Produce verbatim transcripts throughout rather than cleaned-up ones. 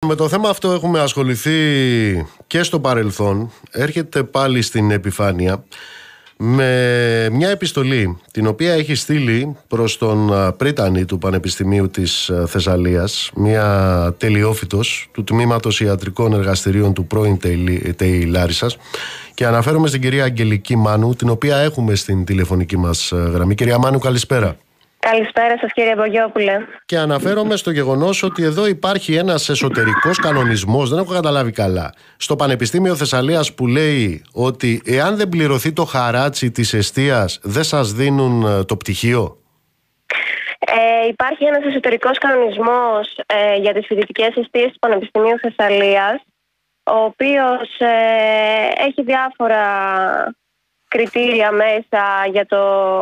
Με το θέμα αυτό έχουμε ασχοληθεί και στο παρελθόν. Έρχεται πάλι στην επιφάνεια με μια επιστολή την οποία έχει στείλει προς τον πρίτανη του Πανεπιστημίου της Θεσσαλίας, μια τελειόφοιτος του Τμήματος Ιατρικών Εργαστηρίων του πρώην ΤΕΙ Λάρισσας, και αναφέρομαι στην κυρία Αγγελική Μάνου, την οποία έχουμε στην τηλεφωνική μας γραμμή. Κυρία Μάνου, καλησπέρα. Καλησπέρα σας, κύριε Μπογιόπουλε. Και αναφέρομαι στο γεγονός ότι εδώ υπάρχει ένας εσωτερικός κανονισμός, δεν έχω καταλάβει καλά, στο Πανεπιστήμιο Θεσσαλίας, που λέει ότι εάν δεν πληρωθεί το χαράτσι της εστίας δεν σας δίνουν το πτυχίο. Ε, υπάρχει ένας εσωτερικός κανονισμός ε, για τις φοιτητικές εστίες του Πανεπιστημίου Θεσσαλίας, ο οποίος ε, έχει διάφορα κριτήρια μέσα για το...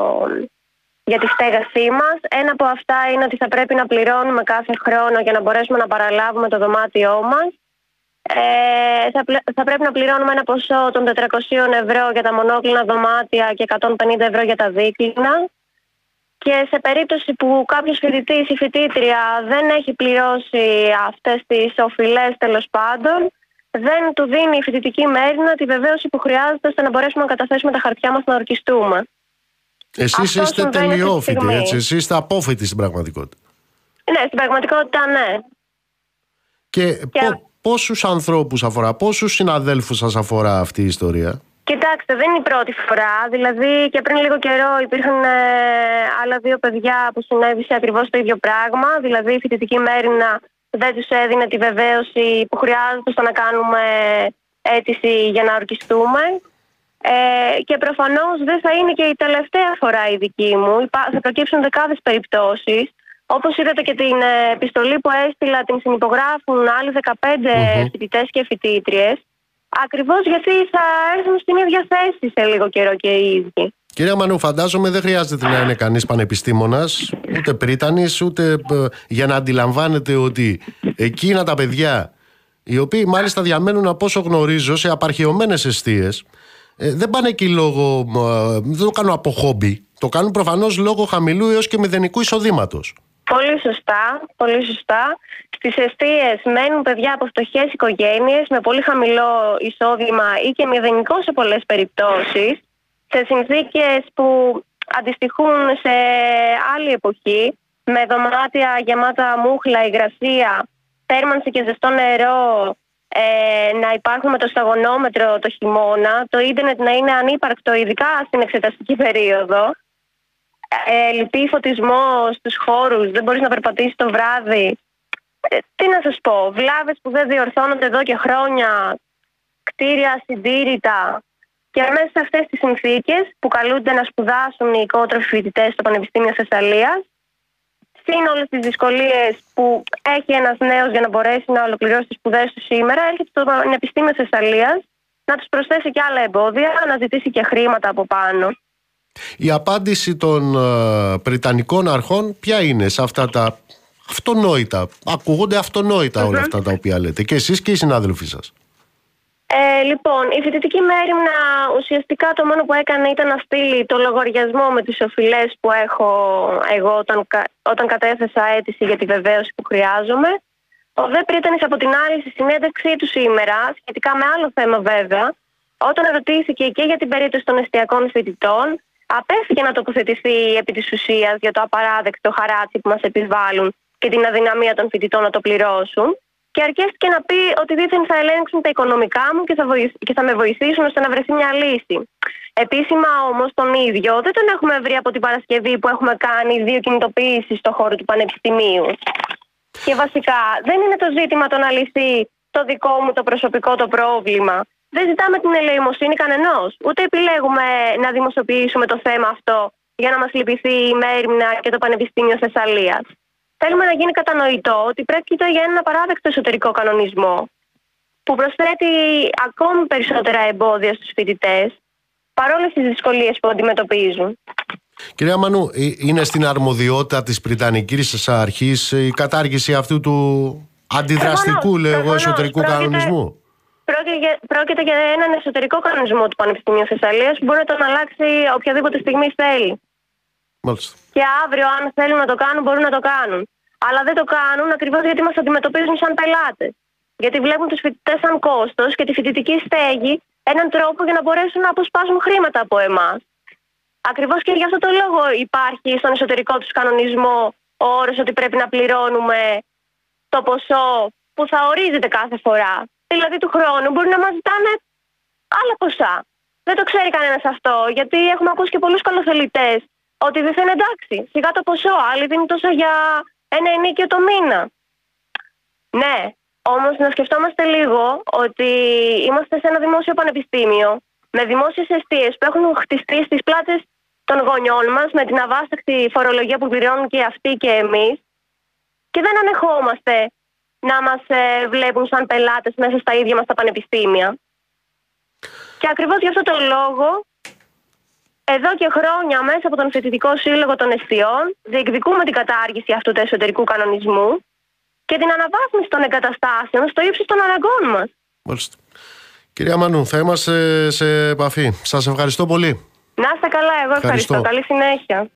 για τη στέγασή μας. Ένα από αυτά είναι ότι θα πρέπει να πληρώνουμε κάθε χρόνο για να μπορέσουμε να παραλάβουμε το δωμάτιό μας. Ε, θα, θα πρέπει να πληρώνουμε ένα ποσό των τετρακοσίων ευρώ για τα μονόκλινα δωμάτια και εκατόν πενήντα ευρώ για τα δίκλινα. Και σε περίπτωση που κάποιος φοιτητής ή φοιτήτρια δεν έχει πληρώσει αυτές τις οφειλές, τέλος πάντων, δεν του δίνει η φοιτητική μέριμνα τη βεβαίωση που χρειάζεται ώστε να μπορέσουμε να καταθέσουμε τα χαρτιά μας να ορκιστούμε. Εσείς Αυτό είστε τελειόφοιτοι, έτσι, εσείς είστε απόφοιτοι στην πραγματικότητα. Ναι, στην πραγματικότητα ναι. Και, και... Πο, πόσους ανθρώπους αφορά, πόσους συναδέλφους σας αφορά αυτή η ιστορία? Κοιτάξτε, δεν είναι η πρώτη φορά. Δηλαδή και πριν λίγο καιρό υπήρχαν ε, άλλα δύο παιδιά που συνέβησε ακριβώς το ίδιο πράγμα. Δηλαδή η φοιτητική μέριμνα δεν τους έδινε τη βεβαίωση που χρειάζεται ώστε να κάνουμε αίτηση για να ορκιστούμε. Ε, και προφανώς δεν θα είναι και η τελευταία φορά η δική μου. Θα προκύψουν δεκάδες περιπτώσεις. Όπως είδατε και την ε, επιστολή που έστειλα, την συνυπογράφουν άλλοι δεκαπέντε mm-hmm. φοιτητές και φοιτήτριες. Ακριβώς γιατί θα έρθουν στην ίδια θέση σε λίγο καιρό και οι ίδιοι. Κυρία Μανού, φαντάζομαι δεν χρειάζεται να είναι κανείς πανεπιστήμονας, ούτε πρίτανης, ούτε ε, για να αντιλαμβάνεται ότι εκείνα τα παιδιά, οι οποίοι μάλιστα διαμένουν, από όσο γνωρίζω, σε απαρχαιωμένες εστίες, Ε, δεν πάνε εκεί λόγω, ε, δεν το κάνουν από χόμπι. Το κάνουν προφανώς λόγω χαμηλού έως και μηδενικού εισοδήματος. Πολύ σωστά, πολύ σωστά. Στις εστίες μένουν παιδιά από φτωχές οικογένειες με πολύ χαμηλό εισόδημα ή και μηδενικό σε πολλές περιπτώσεις, σε συνθήκες που αντιστοιχούν σε άλλη εποχή, με δωμάτια γεμάτα μούχλα, υγρασία, θέρμανση και ζεστό νερό, Ε, να υπάρχουν με το σταγονόμετρο το χειμώνα, το ίντερνετ να είναι ανύπαρκτο, ειδικά στην εξεταστική περίοδο, ε, λυπή φωτισμό στους χώρους, δεν μπορείς να περπατήσεις το βράδυ. Ε, τι να σας πω, βλάβες που δεν διορθώνονται εδώ και χρόνια, κτίρια συντήρητα, και μέσα σε αυτές τις συνθήκες που καλούνται να σπουδάσουν οι οικότροφοι φοιτητές στο Πανεπιστήμιο Θεσσαλίας, συν όλες τις δυσκολίες που έχει ένας νέος για να μπορέσει να ολοκληρώσει τις σπουδές του σήμερα, έρχεται στο Πανεπιστήμιο Θεσσαλίας να τους προσθέσει και άλλα εμπόδια, να ζητήσει και χρήματα από πάνω. Η απάντηση των uh, Πριτανικών αρχών ποια είναι σε αυτά τα αυτονόητα, ακούγονται αυτονόητα όλα αυτά τα οποία λέτε, και εσείς και οι συνάδελφοί σας? Ε, λοιπόν, η φοιτητική μέριμνα ουσιαστικά το μόνο που έκανε ήταν να στείλει το λογαριασμό με τις οφειλές που έχω εγώ όταν, όταν κατέθεσα αίτηση για τη βεβαίωση που χρειάζομαι. Ο δε πρίτανης από την άλλη στη συνέντευξή του σήμερα, σχετικά με άλλο θέμα βέβαια, όταν ρωτήθηκε και για την περίπτωση των εστιακών φοιτητών, απέφυγε να τοποθετηθεί επί της ουσίας για το απαράδεκτο χαράτσι που μας επιβάλλουν και την αδυναμία των φοιτητών να το πληρώσουν. Και αρκέστηκε να πει ότι δήθεν θα ελέγξουν τα οικονομικά μου και θα, βοηθ... και θα με βοηθήσουν ώστε να βρεθεί μια λύση. Επίσημα όμως τον ίδιο δεν τον έχουμε βρει από την Παρασκευή που έχουμε κάνει δύο κινητοποιήσεις στον χώρο του Πανεπιστημίου. Και βασικά δεν είναι το ζήτημα το να λυθεί το δικό μου το προσωπικό το πρόβλημα. Δεν ζητάμε την ελεημοσύνη κανενός. Ούτε επιλέγουμε να δημοσιοποιήσουμε το θέμα αυτό για να μας λυπηθεί η μέριμνα και το Πανεπιστήμιο Θεσσαλίας. Θέλουμε να γίνει κατανοητό ότι πρόκειται για ένα απαράδεκτο εσωτερικό κανονισμό που προσθέτει ακόμη περισσότερα εμπόδια στους φοιτητές παρόλες τις δυσκολίες που αντιμετωπίζουν. Κυρία Μανού, είναι στην αρμοδιότητα της Πριτανικής Αρχής η κατάργηση αυτού του αντιδραστικού, λέω εγώ, εσωτερικού πρόκειται, κανονισμού? Πρόκειται, πρόκειται για έναν εσωτερικό κανονισμό του Πανεπιστημίου Θεσσαλίας που μπορεί να τον αλλάξει οποιαδήποτε στιγμή θέλει. Μάλιστα. Και αύριο, αν θέλουν να το κάνουν, μπορούν να το κάνουν. Αλλά δεν το κάνουν ακριβώς γιατί μας αντιμετωπίζουν σαν πελάτες. Γιατί βλέπουν τους φοιτητές σαν κόστος και τη φοιτητική στέγη έναν τρόπο για να μπορέσουν να αποσπάσουν χρήματα από εμάς. Ακριβώς και γι' αυτό το λόγο υπάρχει στον εσωτερικό τους κανονισμό ο όρος ότι πρέπει να πληρώνουμε το ποσό που θα ορίζεται κάθε φορά. Δηλαδή του χρόνου μπορεί να μας ζητάνε άλλα ποσά. Δεν το ξέρει κανένας αυτό, γιατί έχουμε ακούσει και πολλούς καλοθελητές ότι δεν θα είναι εντάξει. Σιγά το ποσό, άλλοι δίνουν τόσο για ένα ενίκιο το μήνα. Ναι, όμως να σκεφτόμαστε λίγο ότι είμαστε σε ένα δημόσιο πανεπιστήμιο με δημόσιες εστίες που έχουν χτιστεί στις πλάτες των γονιών μας με την αβάσταχτη φορολογία που πληρώνουν και αυτοί και εμείς και δεν ανεχόμαστε να μας ε, βλέπουν σαν πελάτες μέσα στα ίδια μας τα πανεπιστήμια. Και ακριβώς γι' αυτό το λόγο, εδώ και χρόνια μέσα από τον Φοιτητικό Σύλλογο των Εστιών διεκδικούμε την κατάργηση αυτού του εσωτερικού κανονισμού και την αναβάθμιση των εγκαταστάσεων στο ύψος των αναγκών μας. Μάλιστα. Κυρία Μανού, θα είμαστε σε επαφή. Σας ευχαριστώ πολύ. Να είστε καλά, εγώ ευχαριστώ. ευχαριστώ. Καλή συνέχεια.